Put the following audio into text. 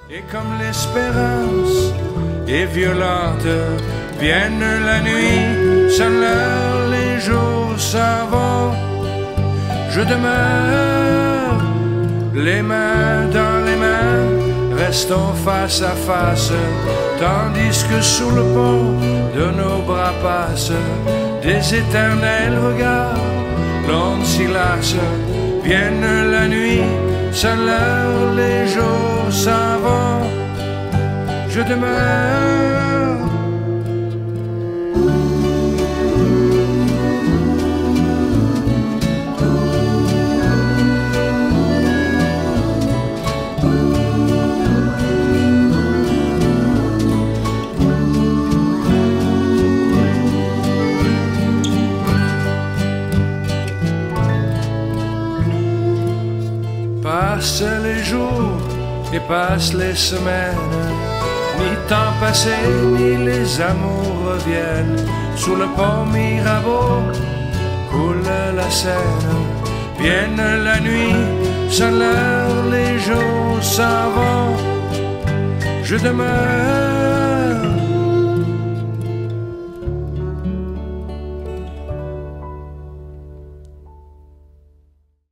Et comme l'espérance est violente, vienne la nuit, sonne l'heure, les jours s'en vont. Je demeure, les mains dans les mains, restons face à face, tandis que sous le pont de nos bras passent des éternels regards. L'onde s'y lasse, vienne la nuit, sonne l'heure, les jours s'en vont. Je demeure. Passent les jours et passent les semaines, ni temps passé, ni les amours reviennent. Sous le pont Mirabeau coule la Seine. Vienne la nuit, sonne l'heure, les jours s'en vont. Je demeure.